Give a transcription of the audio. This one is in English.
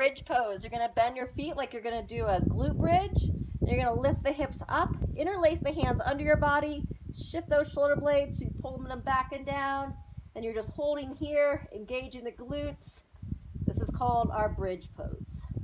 bridge pose. You're gonna bend your feet like you're gonna do a glute bridge. And you're gonna lift the hips up, interlace the hands under your body, shift those shoulder blades so you pull them back and down. Then you're just holding here, engaging the glutes. This is called our bridge pose.